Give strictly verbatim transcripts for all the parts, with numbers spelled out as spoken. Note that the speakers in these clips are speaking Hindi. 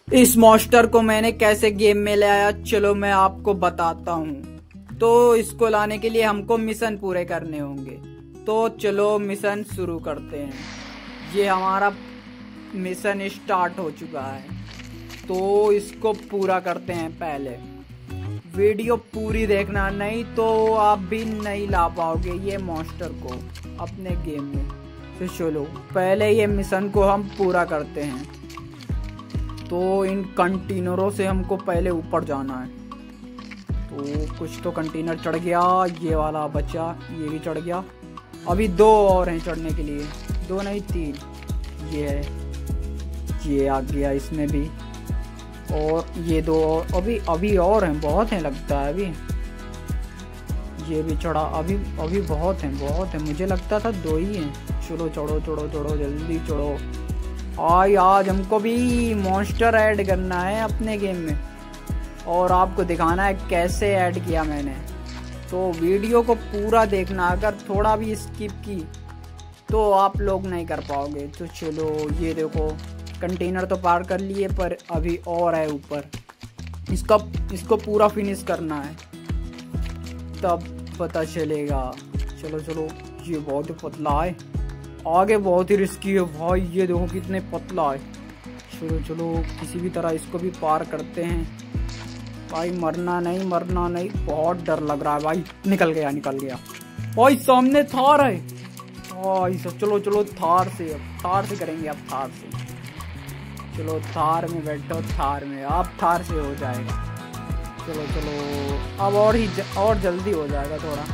इस मॉन्स्टर को मैंने कैसे गेम में ले आया, चलो मैं आपको बताता हूँ। तो इसको लाने के लिए हमको मिशन पूरे करने होंगे। तो चलो मिशन शुरू करते हैं। ये हमारा मिशन स्टार्ट हो चुका है, तो इसको पूरा करते हैं। पहले वीडियो पूरी देखना, नहीं तो आप भी नहीं ला पाओगे ये मॉन्स्टर को अपने गेम में। तो चलो पहले ये मिशन को हम पूरा करते हैं। तो इन कंटेनरों से हमको पहले ऊपर जाना है। तो कुछ तो कंटेनर चढ़ गया, ये वाला बचा, ये भी चढ़ गया। अभी दो और हैं चढ़ने के लिए, दो नहीं तीन। ये है, ये आ गया इसमें भी, और ये दो और अभी अभी और हैं, बहुत हैं लगता है अभी। ये भी चढ़ा, अभी अभी बहुत हैं बहुत हैं, मुझे लगता था दो ही हैं। चलो चढ़ो चढ़ो चढ़ो जल्दी चढ़ो। आज आज हमको भी मॉन्स्टर ऐड करना है अपने गेम में, और आपको दिखाना है कैसे ऐड किया मैंने। तो वीडियो को पूरा देखना, अगर थोड़ा भी स्किप की तो आप लोग नहीं कर पाओगे। तो चलो ये देखो कंटेनर तो पार कर लिए, पर अभी और है ऊपर। इसका इसको पूरा फिनिश करना है, तब पता चलेगा। चलो चलो, ये बहुत ही पतला है, आगे बहुत ही रिस्की है भाई। ये देखो कितने पतला है। चलो चलो किसी भी तरह इसको भी पार करते हैं भाई। मरना नहीं मरना नहीं, बहुत डर लग रहा है भाई। निकल गया निकल गया भाई, सामने थार है भाई। सब चलो चलो थार से, अब थार से करेंगे, अब थार से। चलो थार में बैठो, थार में, अब थार से हो जाएगा। चलो चलो अब और ही ज, और जल्दी हो जाएगा थोड़ा।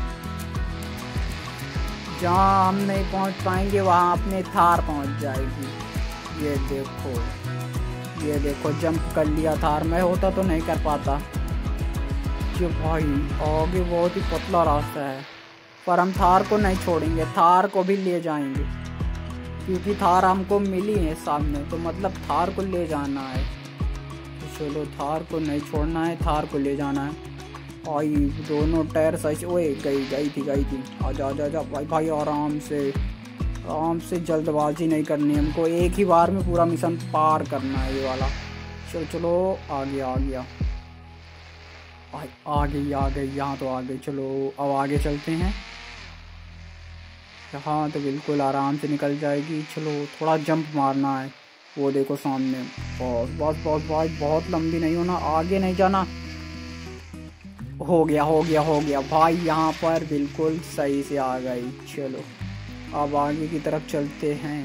जहाँ हम नहीं पहुँच पाएंगे वहाँ अपने थार पहुँच जाएगी। ये देखो ये देखो जंप कर लिया थार में, होता तो नहीं कर पाता। ये भाई आगे बहुत ही पतला रास्ता है, पर हम थार को नहीं छोड़ेंगे, थार को भी ले जाएंगे, क्योंकि थार हमको मिली है सामने, तो मतलब थार को ले जाना है। तो चलो थार को नहीं छोड़ना है, थार को ले जाना है। आई दोनों टायर सही, ओए गई गई थी गई थी आजा आजा आजा भाई भाई, आराम से आराम से, जल्दबाजी नहीं करनी हमको, एक ही बार में पूरा मिशन पार करना है ये वाला। चलो चलो आ गया आ गया आ गई आ गई, यहाँ तो आ गई। चलो अब आगे चलते हैं। यहाँ तो बिल्कुल आराम से निकल जाएगी। चलो थोड़ा जंप मारना है, वो देखो सामने। बस बस बस भाई, बहुत लंबी नहीं होना, आगे नहीं जाना। हो गया हो गया हो गया भाई, यहाँ पर बिल्कुल सही से आ गई। चलो अब आगे की तरफ चलते हैं।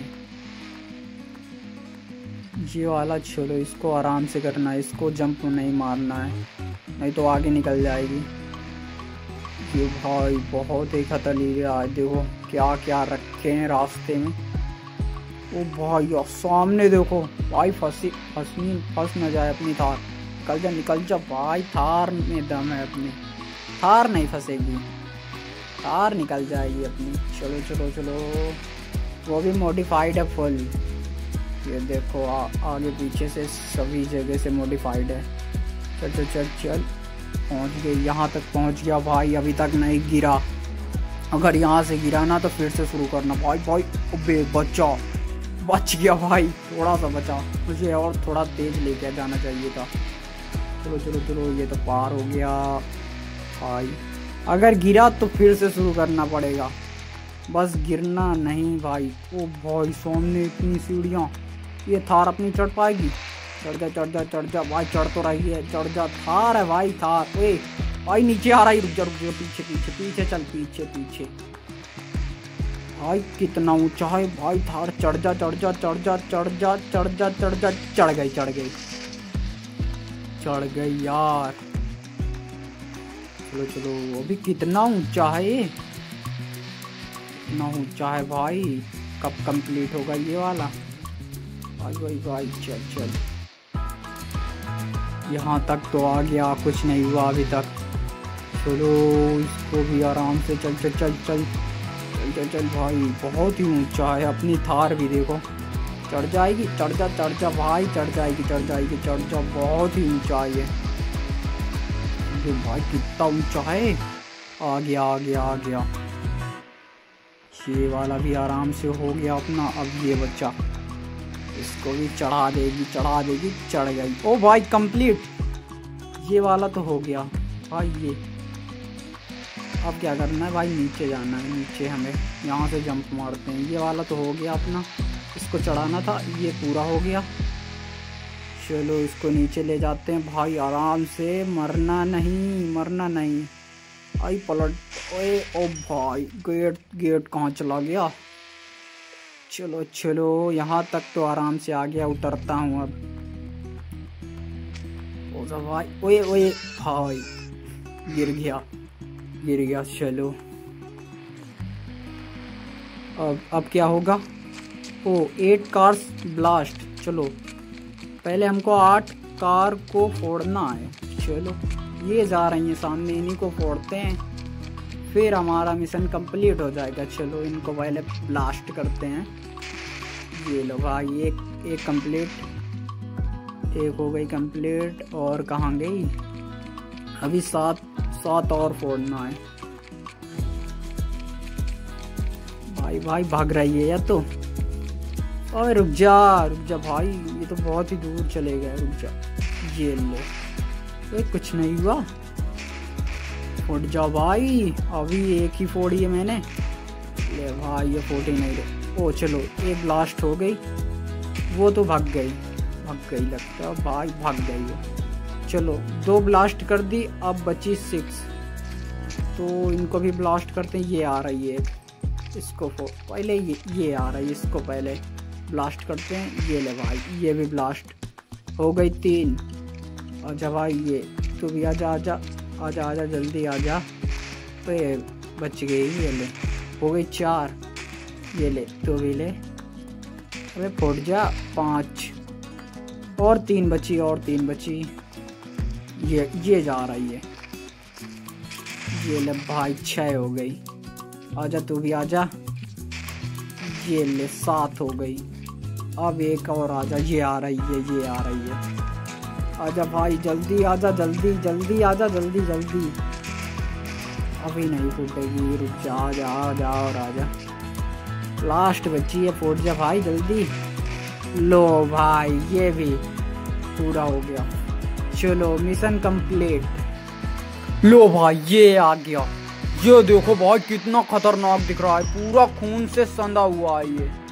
ये वाला चलो इसको आराम से करना है, इसको जंप नहीं मारना है, नहीं तो आगे निकल जाएगी। ये भाई बहुत ही खतरनाक है, देखो क्या क्या रखे हैं रास्ते में। ओ भाई और सामने देखो भाई, फंसी फंसनी फंस न जाए अपनी थार। निकल जा निकल जा भाई, थार में दम है अपनी, थार नहीं फंसेगी, थार निकल जाएगी अपनी। चलो चलो चलो, वो भी मॉडिफाइड है फुल। ये देखो आ, आगे पीछे से सभी जगह से मॉडिफाइड है। चल चल चल चल, पहुंच गए, यहाँ तक पहुंच गया भाई, अभी तक नहीं गिरा। अगर यहाँ से गिरा ना तो फिर से शुरू करना भाई भाई। अबे बचा, बच गया भाई, थोड़ा सा बचा, मुझे और थोड़ा तेज लेके जाना चाहिए था। चलो चलो चलो, ये तो पार हो गया भाई। अगर गिरा तो फिर से शुरू करना पड़ेगा, बस गिरना नहीं भाई। ओ भाई सामने इतनी सीढ़ियाँ, ये थार अपनी चढ़ पाएगी? चढ़ जा चढ़ जा चढ़ जा भाई, चढ़ तो रही है, चढ़ जा। थार है भाई थार। ए भाई नीचे आ रही, रुक जा रुक जा, पीछे पीछे पीछे चल, पीछे पीछे भाई। कितना ऊंचा है भाई थार, चढ़ जा चढ़ जा चढ़ जा चढ़ जा चढ़ जा चढ़ जा, चढ़ गई चढ़ गई चढ़ गई यार। चलो चलो, अभी कितना ऊंचा है ये, कितना ऊंचा है भाई। कब कंप्लीट होगा ये वाला भाई भाई भाई। चल चल, यहाँ तक तो आ गया, कुछ नहीं हुआ अभी तक। चलो इसको भी आराम से, चल चल चल चल चल चल चल भाई, बहुत ही ऊंचा है। अपनी थार भी देखो, चढ़ जाएगी, चढ़ जा चढ़ जा भाई, चढ़ जाएगी चढ़ जाएगी चढ़ जा, बहुत ही ऊंचा है ये भाई, कितना ऊंचा है। आ गया आ गया आ गया, ये वाला भी आराम से हो गया अपना। अब ये बच्चा इसको भी चढ़ा देगी चढ़ा देगी चढ़ गई। ओ भाई कंप्लीट, ये वाला तो हो गया भाई। ये अब क्या करना है भाई, नीचे जाना है। नीचे हमें यहाँ से जंप मारते हैं। ये वाला तो हो गया अपना, इसको चढ़ाना था, ये पूरा हो गया। चलो इसको नीचे ले जाते हैं भाई आराम से, मरना नहीं मरना नहीं। आई पलट, ओए ओ भाई गेट गेट कहाँ चला गया। चलो चलो यहाँ तक तो आराम से आ गया, उतरता हूँ अब। ओ भाई ओए ओए भाई गिर गया गिर गया। चलो अब अब क्या होगा। Oh eight cars blast. चलो पहले हमको आठ कार को फोड़ना है। चलो ये जा रही हैं सामने, इन्हीं को फोड़ते हैं फिर हमारा मिशन कंप्लीट हो जाएगा। चलो इनको पहले ब्लास्ट करते हैं। ये लो भाई एक एक कंप्लीट, एक हो गई कंप्लीट। और कहाँ गई, अभी सात सात और फोड़ना है। भाई भाई भाग रही है या तो। और रुक जा रुक जा भाई, ये तो बहुत ही दूर चले गए। रुक जा, ये लो। तो कुछ नहीं हुआ, फुट जा भाई। अभी एक ही फोड़ी है मैंने। ले भाई ये फोड़ी नहीं रही। ओ चलो एक ब्लास्ट हो गई, वो तो भाग गई भाग गई लगता है भाई, भाग गई है। चलो दो ब्लास्ट कर दी, अब बची सिक्स। तो इनको भी ब्लास्ट करते हैं। ये आ रही है, इसको पहले ये ये आ रही है, इसको पहले ब्लास्ट करते हैं। ये ले भाई, ये भी ब्लास्ट हो गई तीन। आजा भाई, ये तू भी आजा आजा आजा आजा जल्दी आजा। तो ये बच गई, ये ले हो गई चार। ये ले तू भी ले, अरे फुट जा। पाँच और तीन बची और तीन बची। ये ये जा रही है। ये ले भाई छः हो गई। आजा तू भी आजा। ये ले सात हो गई। अब एक और आजा। ये आ रही है ये आ रही है। आजा भाई जल्दी आजा, जल्दी जल्दी आजा, जल्दी जल्दी। अभी नहीं फूटेगी, रुक जा आजा आजा और आजा। लास्ट बची है, फूट जा भाई जल्दी। लो भाई ये भी पूरा हो गया। चलो मिशन कंप्लीट। लो भाई ये आ गया। ये देखो भाई कितना खतरनाक दिख रहा है, पूरा खून से संधा हुआ है ये।